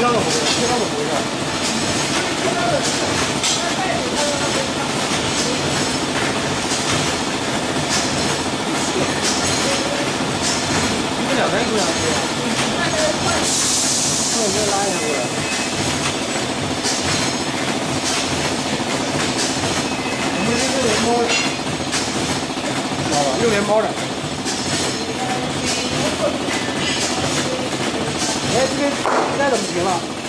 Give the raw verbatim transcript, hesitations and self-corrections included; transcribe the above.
张都不会，贴张都不会上。你们两个人不想贴啊？那我们拉一下过来。我们这个连包的，知道吧？六连包的。哎，这边该怎么停了？